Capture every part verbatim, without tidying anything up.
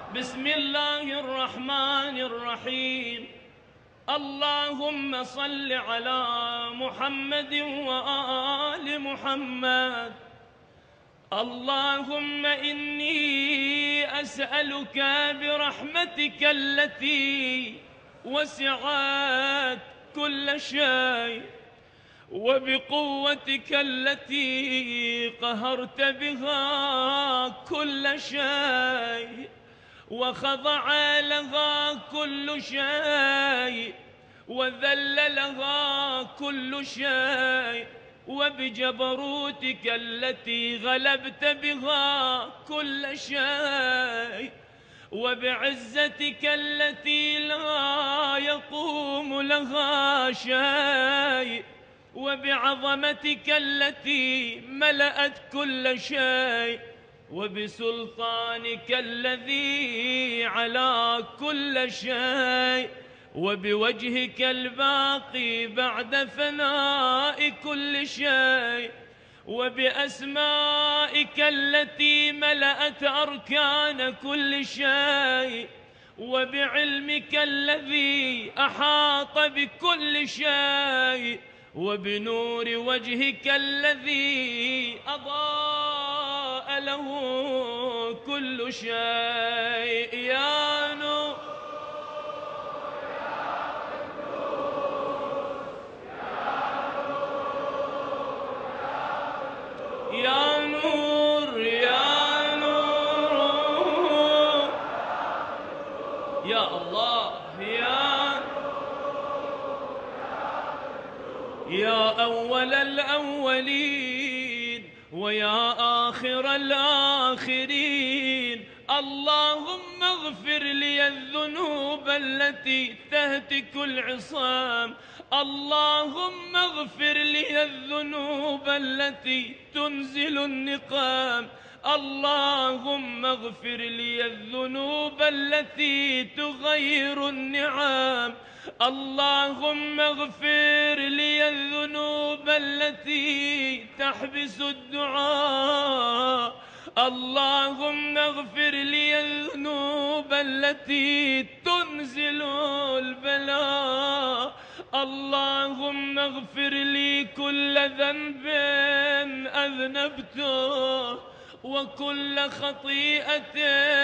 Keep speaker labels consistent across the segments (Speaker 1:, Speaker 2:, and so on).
Speaker 1: بسم الله الرحمن الرحيم. اللهم صل على محمد وآل محمد. اللهم إني أسألك برحمتك التي وسعت كل شيء، وبقوتك التي قهرت بها كل شيء، وخضع لها كل شيء، وذل لها كل شيء، وبجبروتك التي غلبت بها كل شيء، وبعزتك التي لا يقوم لها شيء، وبعظمتك التي ملأت كل شيء، وبسلطانك الذي على كل شيء، وبوجهك الباقي بعد فناء كل شيء، وبأسمائك التي ملأت أركان كل شيء، وبعلمك الذي أحاط بكل شيء، وبنور وجهك الذي أضاء له كل شيء. يا نور يا نور يا نور يا الله يا يا أول الأولين ويا آخر الآخرين. اللهم اغفر لي الذنوب التي تهتك العصام. اللهم اغفر لي الذنوب التي تنزل النقام. اللهم اغفر لي الذنوب التي تغير النعام. اللهم اغفر لي الذنوب التي تحبس الدعاء. اللهم اغفر لي الذنوب التي تنزل البلاء. اللهم اغفر لي كل ذنب أذنبته وكل خطيئة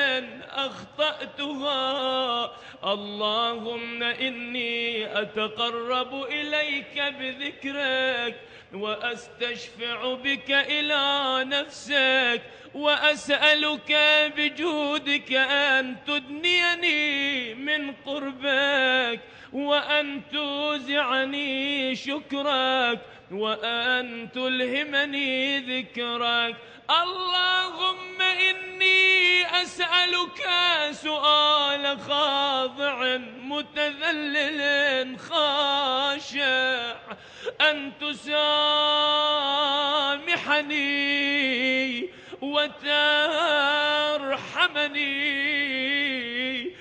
Speaker 1: أخطأتها. اللهم إني أتقرب إليك بذكرك، وأستشفع بك إلى نفسك، وأسألك بجودك أن تدنيني من قربك، وأن توزعني شكرك، وأن تلهمني ذكرك. اللهم إني أسألك سؤال خاضع متذلل خاشع أن تسامحني وترحمني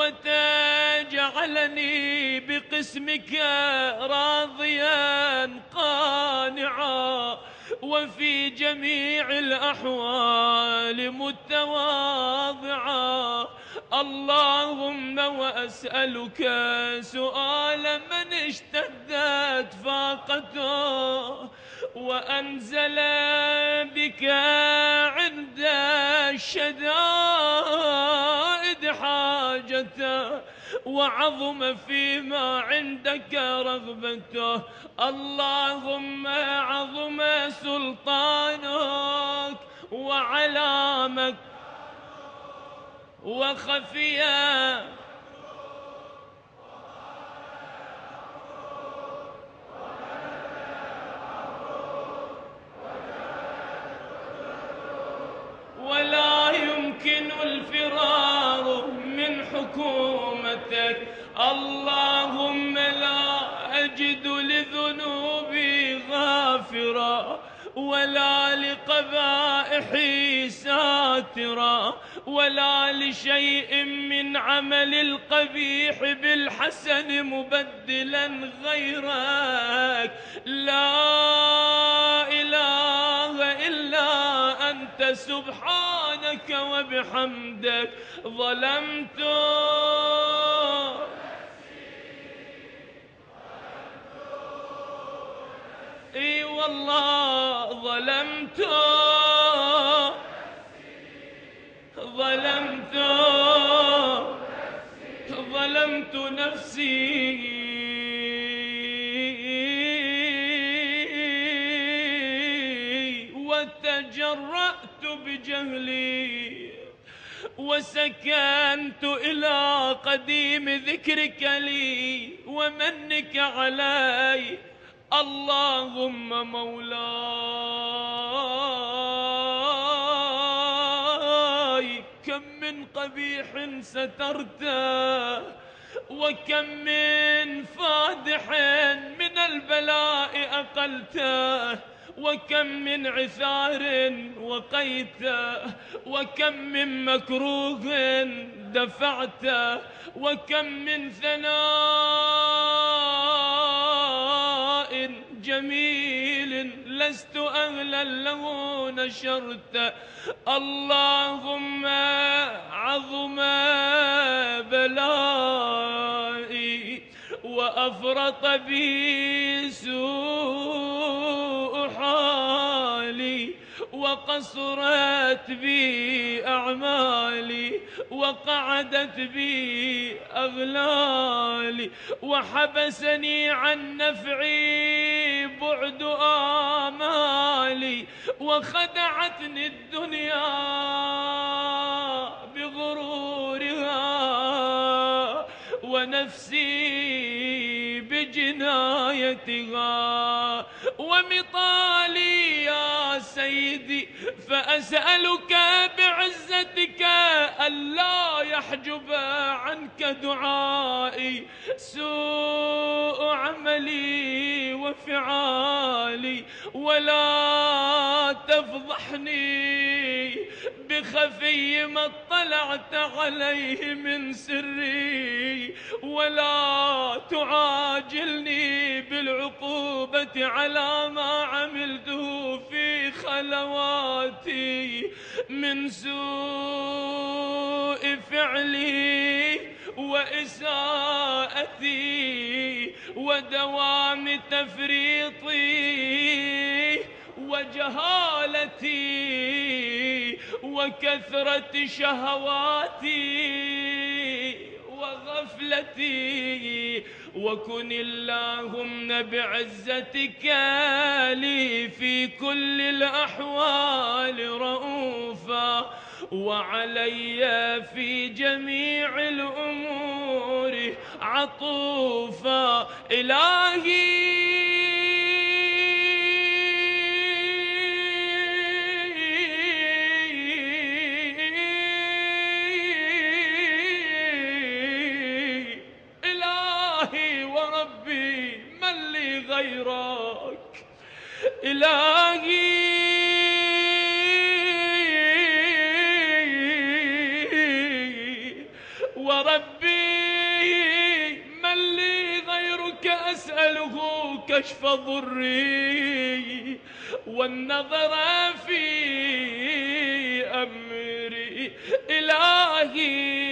Speaker 1: وتجعلني بقسمك راضيا قانعا، وفي جميع الأحوال متواضعا. اللهم وأسألك سؤال من اشتدت فاقته وأنزل بك عند الشدائد حاجته، وعظم فيما عندك رغبته. اللهم عظم سلطانك وعلامك وخفيا ولا يمكن الفرار من حكومتك. اللهم لا أجد لذنوبي غافرا، ولا لقبائحي ساترا، ولا لشيء من عمل القبيح بالحسن مبدلا غيرك. لا إله إلا أنت قال سبحانك وبحمدك ظلمت اي والله ظلمت ظلمت ظلمت نفسي وتجرأت بجهلي وسكنت إلى قديم ذكرك لي ومنك علي اللهم مولاي كم من قبيح سترته وكم من فادح من البلاء أقلته وكم من عثار وقيته وكم من مكروه دفعته وكم من ثناء جميل لست أهلا له نشرت اللهم عظم بلائي وأفرط بي سوء حالي وقصرت بي أعمالي وقعدت بي أغلالي وحبسني عن نفعي بعد آمالي وخدعتني الدنيا بغرورها ونفسي بجنايتها ومطالي يا سيدي فأسألك بعزتك ألا يحجب عنك دعائي سوء عملي وفعالي ولا تفضحني بخفي ما اطلعت عليه من سري ولا تعاجلني بالعقوبة على ما عملته في خلواتي من سوء فعلي وإساءتي ودوام تفريطي وجهالتي وكثرة شهواتي وغفلتي وكن اللهم بعزتك لي في كل الأحوال رؤوفا وعلي في جميع الأمور عطوفا إلهي غيرك إلهي وربي من لي غيرك أسأله كشف ضري والنظر في أمري إلهي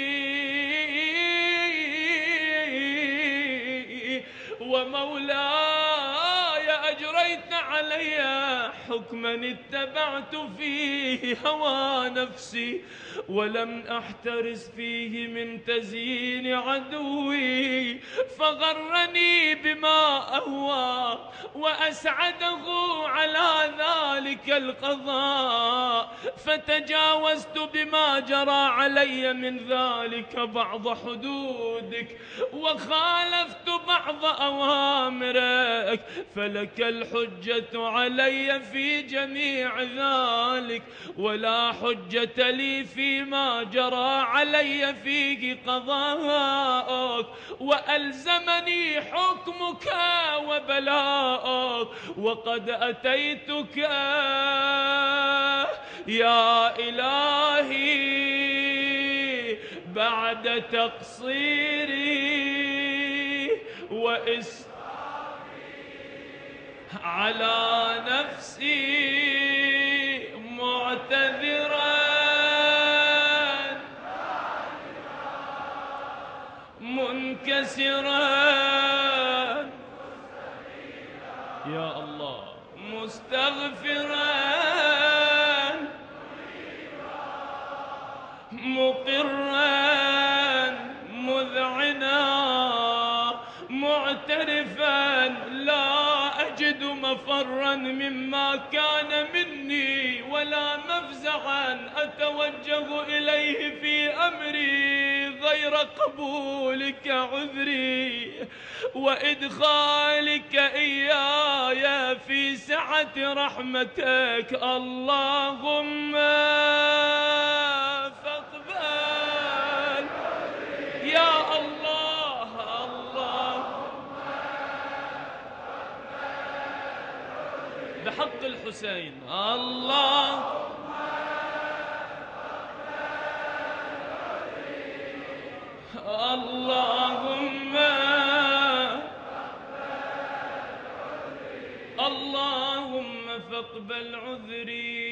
Speaker 1: ومولاي أجريت علي حكما اتبعت فيه هوى نفسي ولم أحترس فيه من تزيين عدوي فغرني بما أهوى وأسعده على ذلك القضاء فتجاوزت بما جرى علي من ذلك بعض حدودك وخالفت بعض أوامرك فلك الحجة علي في جميع ذلك ولا حجة لي فيما جرى علي فيه قضاءك وألزمني حكمك وبلاءك وقد أتيتك يا إلهي بعد تقصيري وإسرافي على نفسي معترفا منكسرا يا الله مستغفرا مقرا مذعنا معترفا لا أجد مفرا مما كان مني ولا مفزعا أتوجه إليه في أمري غير قبولك عذري وإدخالك إياي في سعة رحمتك اللهم فاقبل يا الله الله بحق الحسين الله اللهم اللهم فاقبل عذري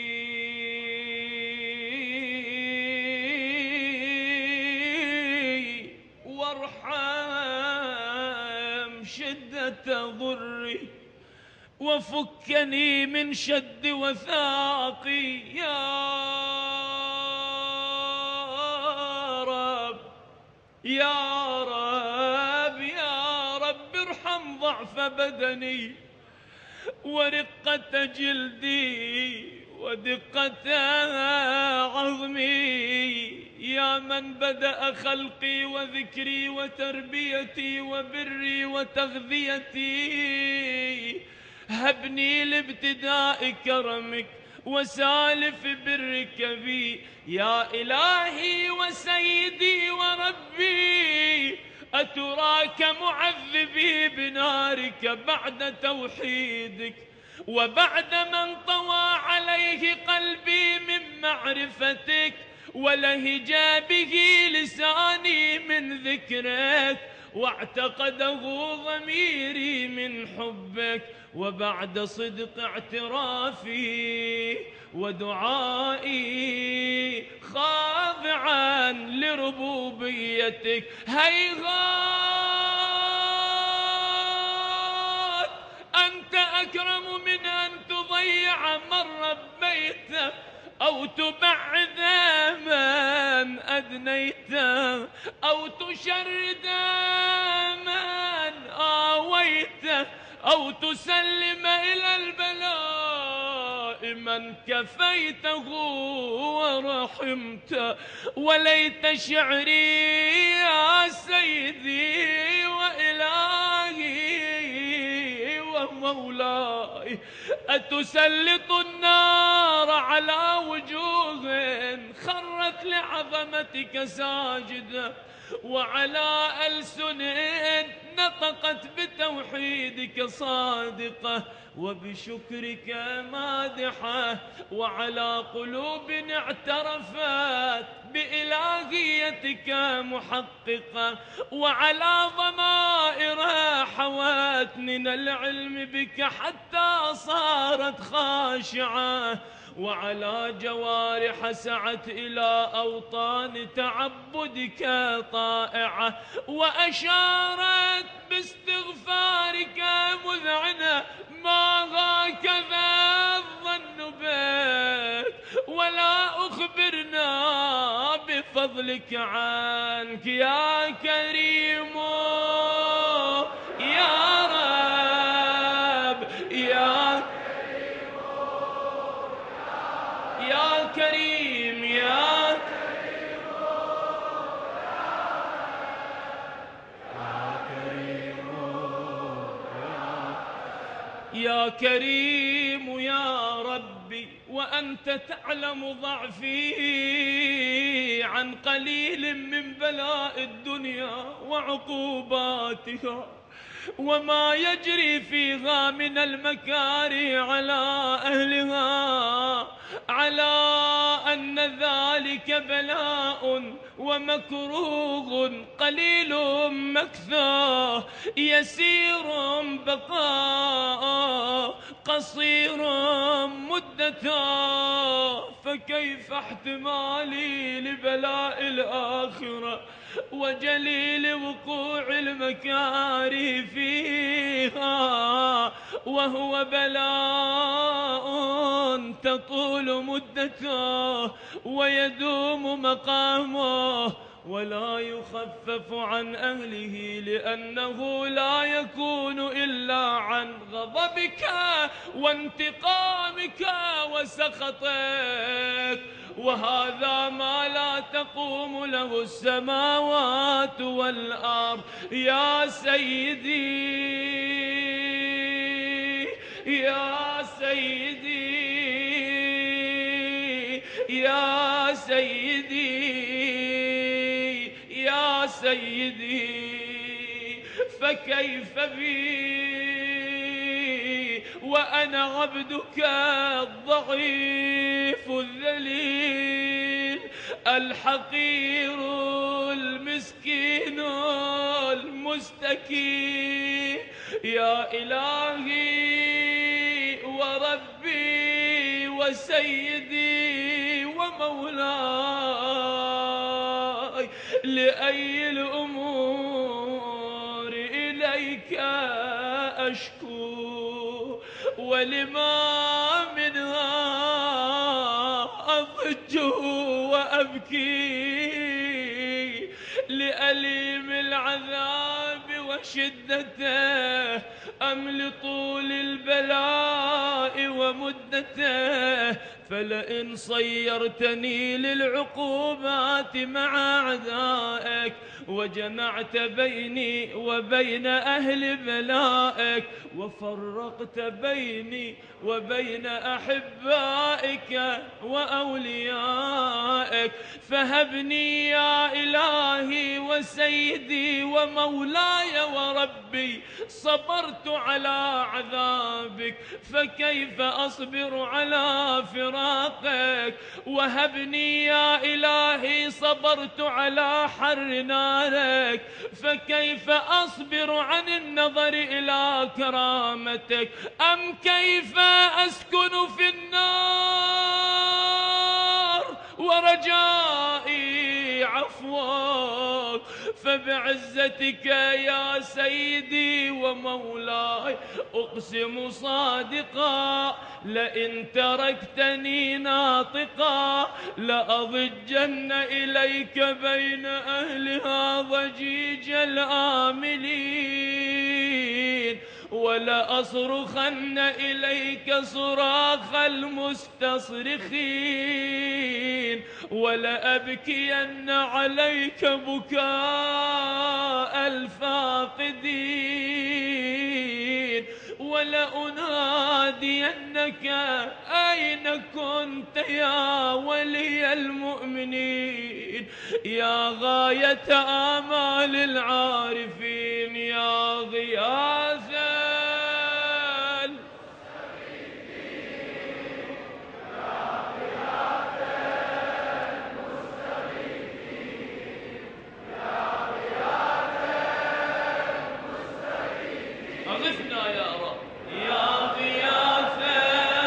Speaker 1: وارحم شدة ضري وفكني من شد وثاقي يا رب يا رب يا رب ارحم ضعف بدني ورقة جلدي ودقة عظمي يا من بدأ خلقي وذكري وتربيتي وبري وتغذيتي هبني لابتداء كرمك وسالف برك بي يا إلهي وسيدي وربي أتراك معذبي بنارك بعد توحيدك وبعد من طوى عليه قلبي من معرفتك ولهجا به لساني من ذكرك واعتقده ضميري من حبك وبعد صدق اعترافي ودعائي خاضعا لربوبيتك هيهات أنت أكرم من أن تضيع من ربيته أو تبعد من أدنيته أو تشرد من آويته أو تسلم إلى البلاء من كفيته ورحمته وليت شعري يا سيدي وإلهي ومولاي أتسلط النار على وجوه خرت لعظمتك ساجدة وعلى ألسن نطقت بتوحيدك صادقة وبشكرك مادحة وعلى قلوب اعترفت بإلهيتك محققة وعلى ضمائر حوات من العلم بك حتى صارت خاشعة وعلى جوارح سعت إلى أوطان تعبدك طائعة وأشارت باستغفارك مذعنة ما هكذا الظن بك ولا أخبرنا بفضلك عنك يا كريم يا رب يا يا كريم يا يا كريم يا ربي وأنت تعلم ضعفي عن قليل من بلاء الدنيا وعقوباتها وما يجري فيها من المكاره على أهلها على أن ذلك بلاء ومكروه قليل مكثاه، يسير بقاء قصير مدته، فكيف احتمالي لبلاء الآخرة وجليل وقوع المكاره فيها، وهو بلاء تطول مدته ويدوم مقامه ولا يخفف عن أهله، لأنه لا يكون إلا عن غضبك وانتقامك وسخطك، وهذا ما لا تقوم له السماوات والأرض. يا سيدي يا سيدي يا سيدي يا سيدي، فكيف بي وأنا عبدك الضعيف الذليل الحقير المسكين المستكين. يا إلهي وربي وسيدي ومولاي، لأي الأمور إليك أشكو، ولما منها أضج وأبكي، لأليم العذاب وشدته أم لطول البلاء ومدته. فلئن صيرتني للعقوبات مع أعدائك وجمعت بيني وبين أهل بلائك وفرقت بيني وبين أحبائك وأوليائك، فهبني يا إلهي وسيدي ومولاي وربي، صبرت على عذابك فكيف أصبر على فراقك، وهبني يا إلهي صبرت على حر نارك فكيف أصبر عن النظر إلى كرامتك، أم كيف أسكن في النار ورجائي عفوك. فبعزتك يا سيدي ومولاي أقسم صادقا، لئن تركتني ناطقا لأضجن إليك بين أهلها ضجيج الآملين، ولأصرخن إليك صراخ المستصرخين، ولأبكين عليك بكاء الفاقدين، ولأنادينك أين كنت يا ولي المؤمنين، يا غاية آمال العارفين، يا غياثا أغثنا يا رب، يا غياثا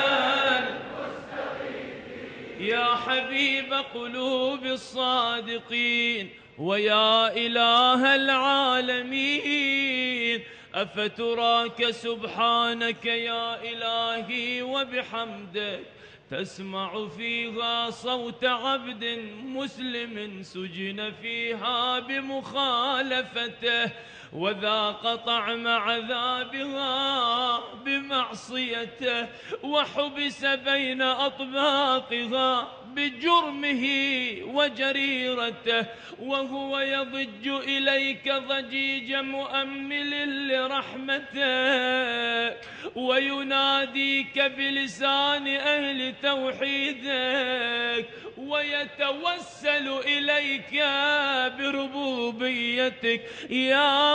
Speaker 1: يا حبيب قلوب الصادقين، ويا إله العالمين، أفتراك سبحانك يا إلهي وبحمدك تسمع فيها صوت عبد مسلم سجن فيها بمخالفته وذاق طعم عذابها بمعصيته وحبس بين أطباقها بجرمه وجريرته، وهو يضج إليك ضجيج مؤمل لرحمتك ويناديك بلسان أهل توحيدك ويتوسل إليك بربوبيتك. يا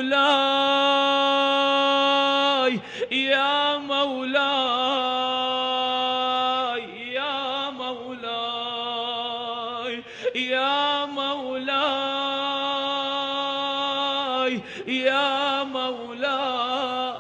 Speaker 1: مولاي يا مولاي يا مولاي يا مولاي مولاي يا مولاي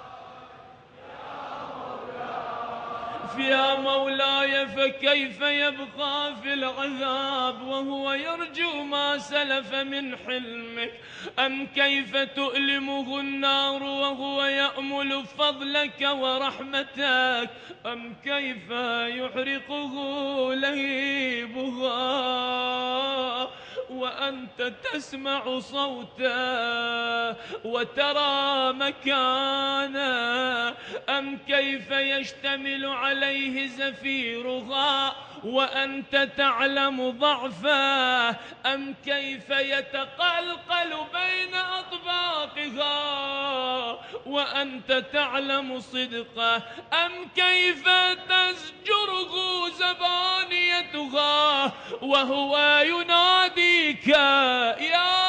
Speaker 1: يا مولاي فكيف يبقى في العذاب وهو يرجو ما سلف من حلمك؟ أم كيف تؤلمه النار وهو يأمل فضلك ورحمتك؟ أم كيف يحرقه لهيبها وأنت تسمع صوته وترى مكانه؟ أم كيف يشتمل عليه زفيرها وأنت تعلم ضعفه؟ أم كيف يتقلقل بين أطباقها وأنت تعلم صدقه؟ أم كيف تزجره زبانيتها وهو يناديك يا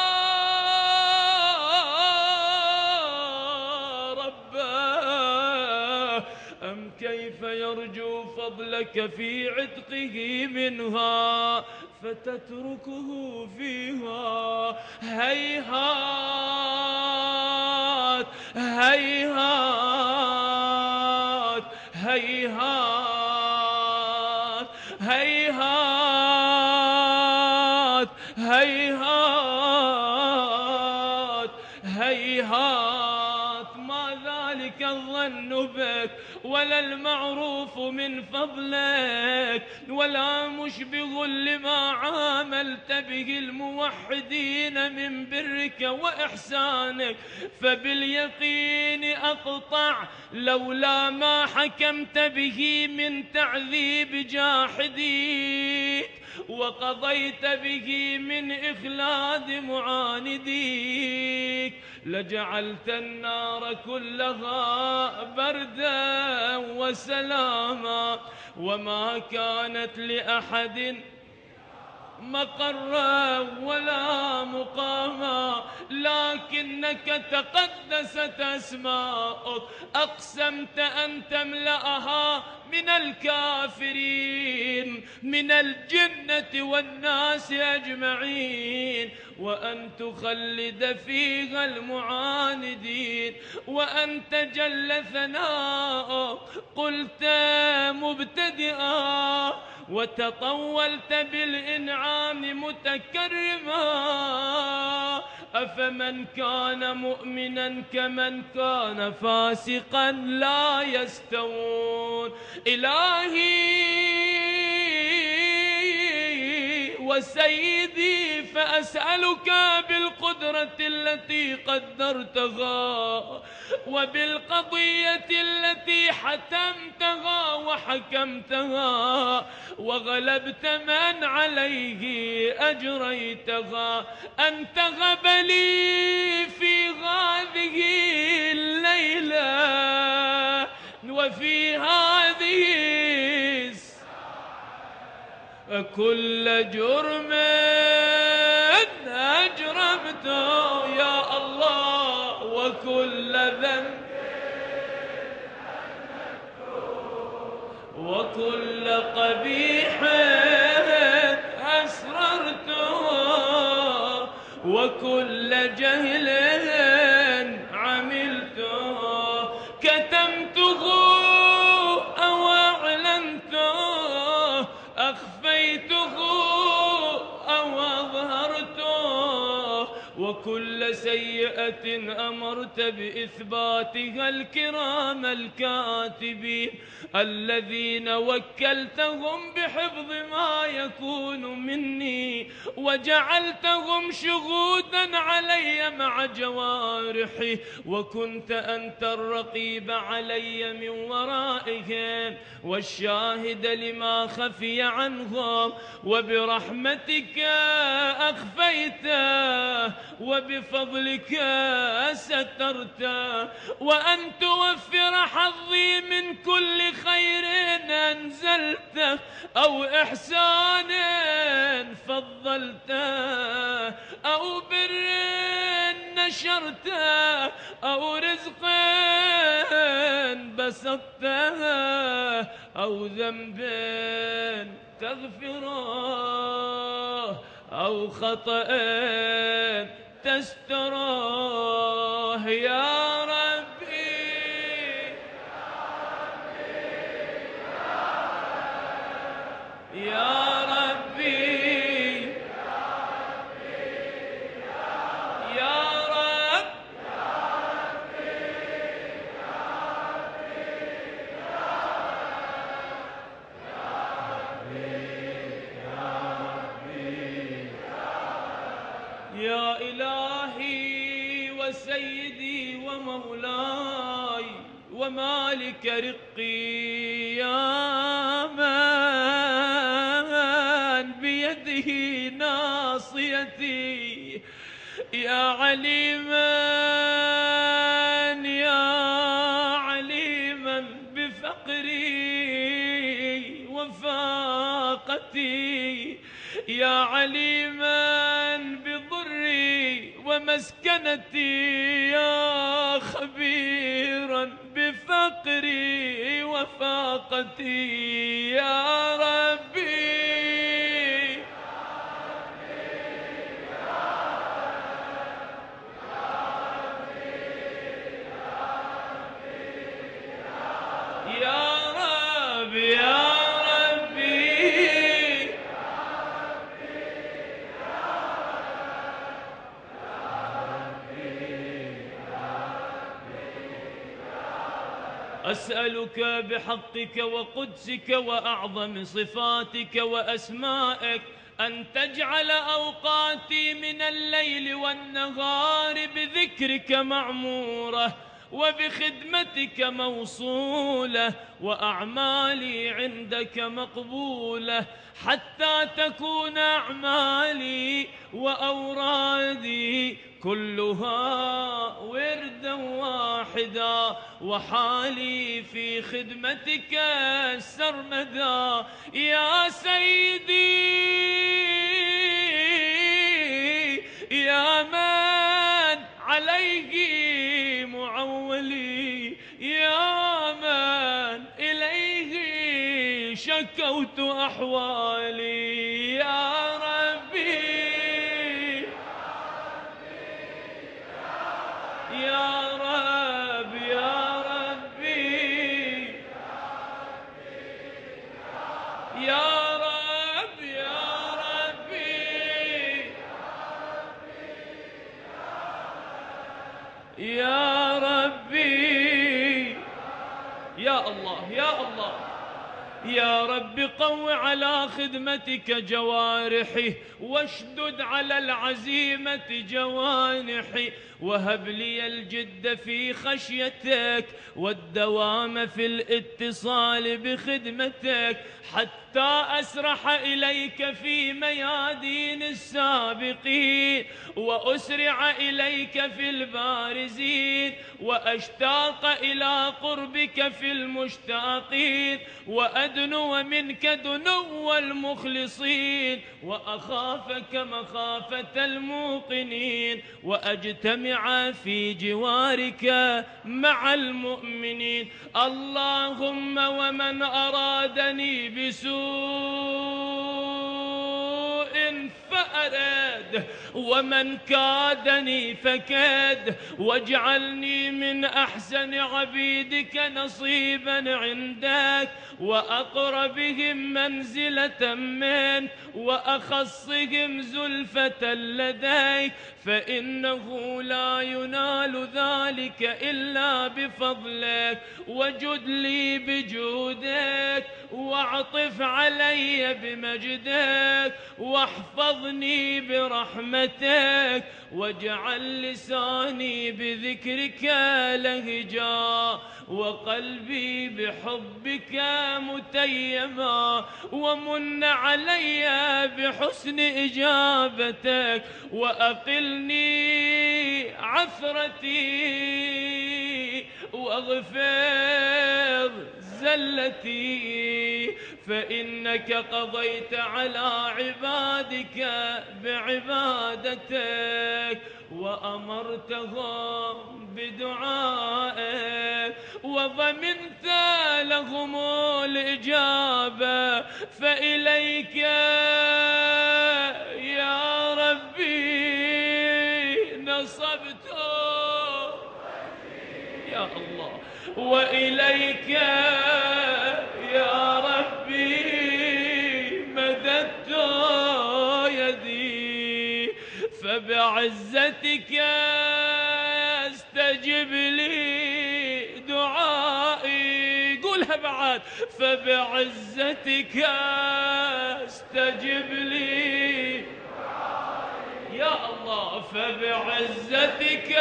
Speaker 1: أم كيف يرجو فضلك في عتقه منها فتتركه فيها؟ هيهات هيهات هيهات هيهات هيهات هيهات. ما ذلك الظن بك ولا المعروف من فضلك ولا مشبه لما عاملت به الموحدين من برك وإحسانك. فباليقين أقطع لولا ما حكمت به من تعذيب جاحديك وقضيت به من إخلاد معانديك لجعلت النار كلها بردا وسلاما وما كانت لأحد مقرا ولا مقاما لكنك تقدست أسماؤك أقسمت أن تملأها من الكافرين من الجنة والناس أجمعين وأن تخلد فيها المعاندين وأن تجل ثناؤك. قلت مبتدئا وتطولت بالإنعام متكرما أفمن كان مؤمنا كمن كان فاسقا لا يستوون. إلهي وسيدي فأسألك بالقدرة التي قدرتها وبالقضية التي حتمتها وحكمتها وغلبت من عليه أجريتها أن تغب لي في هذه الليلة وفي هذه كل جرم أجرمته يا الله وكل ذنب وكل قبيح أسررته وكل جهل عملته كتمته أو أعلنته أخفيته أو أظهرته وكل سيئة أمرت بإثباتها الكرام الكاتبين الذين وكلتهم بحفظ ما يكون مني وجعلتهم شهودا علي مع جوارحي وكنت أنت الرقيب علي من ورائهم والشاهد لما خفي عنهم وبرحمتك أخفيته وبفضلك سترته وأن توفر حظي من كل خير أنزلته أو إحسان فضلته أو بر نشرته أو رزق بسطته أو ذنب تغفره أو خطأ تستره يا ربي يا ربي يا رب يا إلهي وسيدي ومولاي ومالك رقي يا من بيده ناصيتي يا عليما يا عليما بفقري وفاقتي يا عليما بضري ومسكنتي يا خبيرا بفقري وفاقتي يا ربي يا رب يا ربي أسألك بحقك وقدسك وأعظم صفاتك وأسمائك أن تجعل أوقاتي من الليل والنهار بذكرك معمورة وبخدمتك موصولة وأعمالي عندك مقبولة حتى تكون أعمالي وأورادي كلها وردا واحدا وحالي في خدمتك سرمدا يا سيدي يا من عليه معولي يا من إليه شكوت أحوالي يا ربي يا رب يا ربي يا رب يا ربي يا ربي يا الله يا الله يا رب قو على خدمتك جوارحي واشدد على العزيمة جوانحي وهب لي الجد في خشيتك والدوام في الاتصال بخدمتك حتى أسرح إليك في ميادين السابقين وأسرع إليك في البارزين وأشتاق إلى قربك في المشتاقين وأدنو منك دنو المخلصين وأخافك مخافة الموقنين وأجتمع في جوارك مع المؤمنين اللهم ومن أرادني بسوء فأراد ومن كادني فكاد واجعلني من أحسن عبيدك نصيبا عندك وأقربهم منزلة منك وأخصهم زلفة لديك فإنه لا ينال ذلك إلا بفضلك وجد لي بجودك واعطف علي بمجدك واحفظني برحمتك واجعل لساني بذكرك لهجا وقلبي بحبك متيما ومن علي بحسن إجابتك وأقلني عثرتي واغفر زلتي فإنك قضيت على عبادك بعبادتك وأمرتهم بدعائك وضمنت لهم الإجابة فإليك يا ربي نصبت يا الله وإليك يا ربي مددت يدي فبعزتك استجب لي دعائي قولها بعد فبعزتك استجب لي يا الله فبعزتك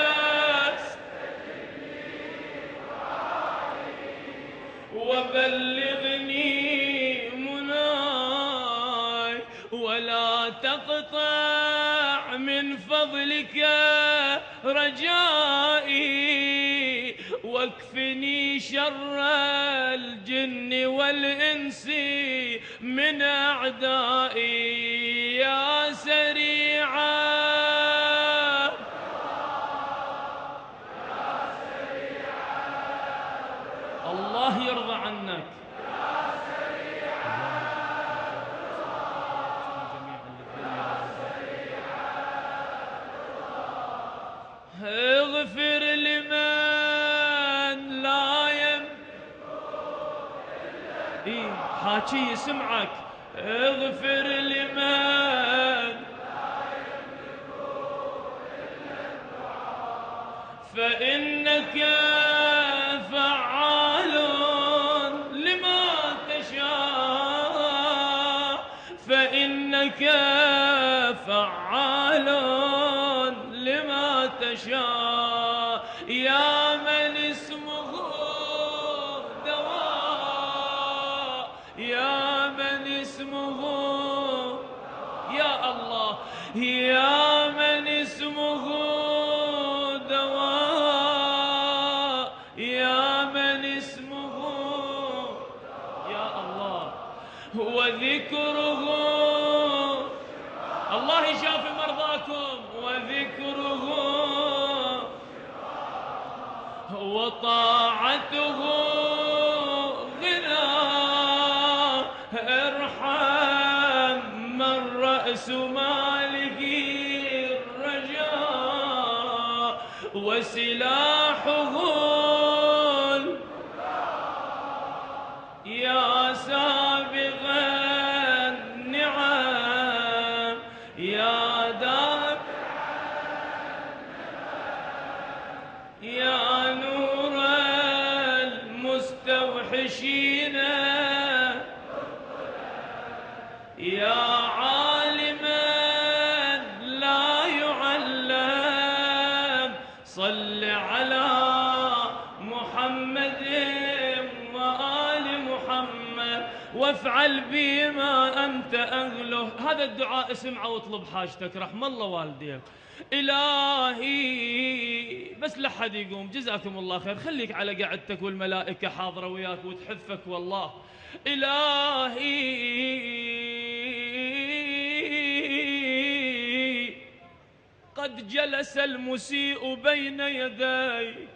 Speaker 1: وبلغني مناي ولا تقطع من فضلك رجائي واكفني شر الجن والإنس من أعدائي يا سريعا الله يرضى عنك اغفر لمن لا يملك إيه حاكي يسمعك اغفر لمن فإنك فعال لما تشاء فإنك فعال لما تشاء يا من اسمه دواء يا من اسمه يا الله يا من اسمه دواء يا من اسمه يا الله وذكره الله يشافي مرضاكم وذكره وطاعته غنى ارحم من رأس ماله الرجاء وسلاحه يا سابغ النعم يا دافع يا نور المستوحشين يا عالما لا يعلم صل على محمد وآل محمد وافعل بما أنت أهله. هذا الدعاء اسمعه واطلب حاجتك رحم الله والديك. إلهي بس لا حد يقوم جزاكم الله خير خليك على قعدتك والملائكة حاضرة وياك وتحفك والله. إلهي قد جلس المسيء بين يديك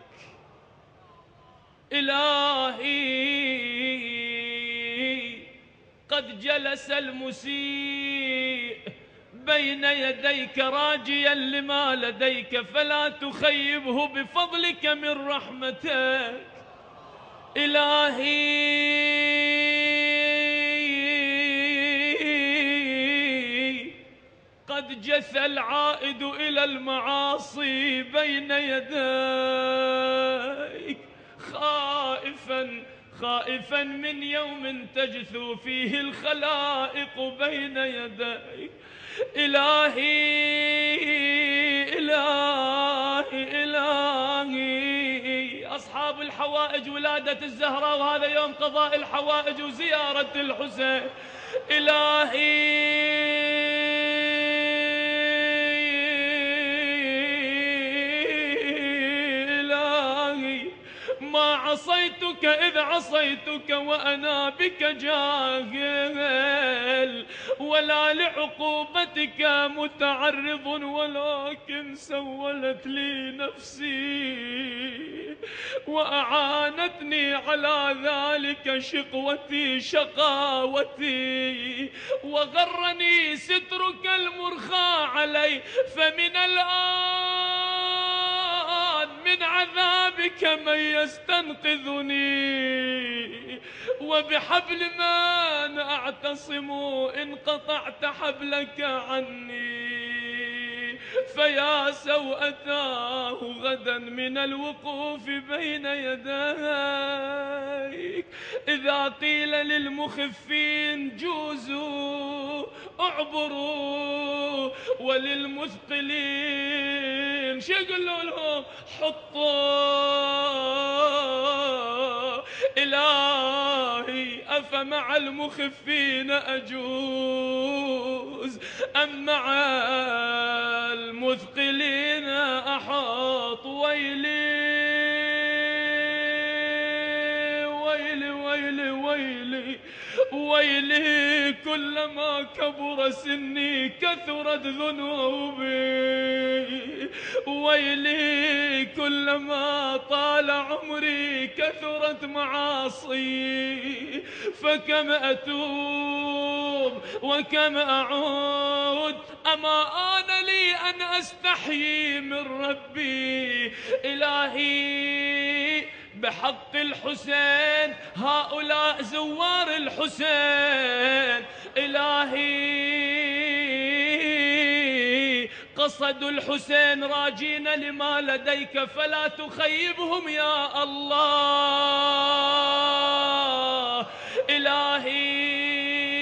Speaker 1: إلهي قد جلس المسيء بين يديك راجيا لما لديك فلا تخيبه بفضلك من رحمتك. إلهي قد جثى العائد إلى المعاصي بين يديك خائفا خائفا من يوم تجثو فيه الخلائق بين يديك. إلهي إلهي إلهي أصحاب الحوائج ولادة الزهراء وهذا يوم قضاء الحوائج وزيارة الحسين. إلهي ما عصيتك إذ عصيتك وأنا بك جاهل ولا لعقوبتك متعرض ولكن سولت لي نفسي وأعانتني على ذلك شقوتي شقاوتي وغرني سترك المرخى علي. فمن الآن من عذابك من يستنقذني، وبحبل من أعتصم إن قطعت حبلك عني. فيا سوءتاه غدا من الوقوف بين يديك، إذا قيل للمخفين جوزوا اعبروا، وللمثقلين شو يقولوا لهم حطوا. إلهي أفمع المخفين أجوز أم مع المثقلين أحاط؟ ويلي ويلي ويلي ويلي ويلي، كلما كبر سني كثرت ذنوبي، ويلي كلما طال عمري كثرت معاصي، فكم أتوب وكم أعود، أما آن لي أن أستحيي من ربي. إلهي بحق الحسين هؤلاء زوار الحسين، إلهي قصدوا الحسين راجين لما لديك فلا تخيبهم يا الله. إلهي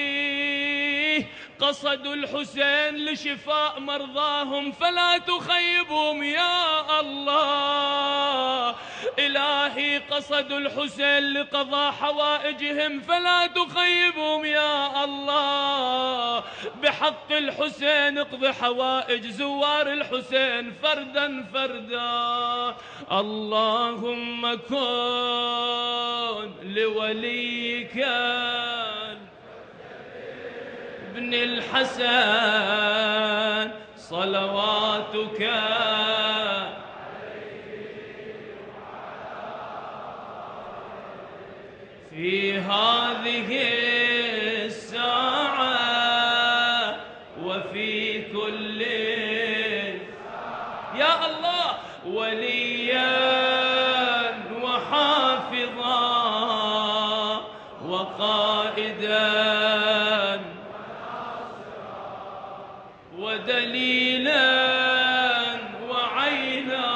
Speaker 1: قصدوا الحسين لشفاء مرضاهم فلا تخيبهم يا الله. إلهي قصدوا الحسين لقضاء حوائجهم فلا تخيبهم يا الله. بحق الحسين اقض حوائج زوار الحسين فردا فردا. اللهم كن لوليك ابن الحسن صلواتك في هذه الساعة وفي كل يا الله وليا وحافظا وقائدا ودليلا وعينا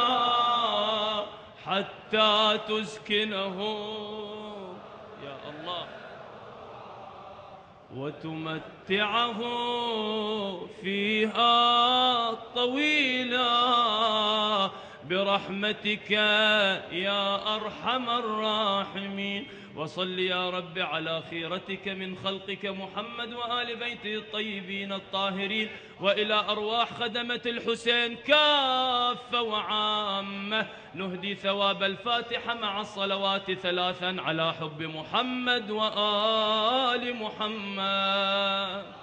Speaker 1: حتى تسكنه يا الله وتمتعه فيها طويلا برحمتك يا أرحم الراحمين. وصل يا رب على خيرتك من خلقك محمد وآل بيته الطيبين الطاهرين، وإلى أرواح خدمة الحسين كافة وعامة نهدي ثواب الفاتحة مع الصلوات ثلاثا على حب محمد وآل محمد.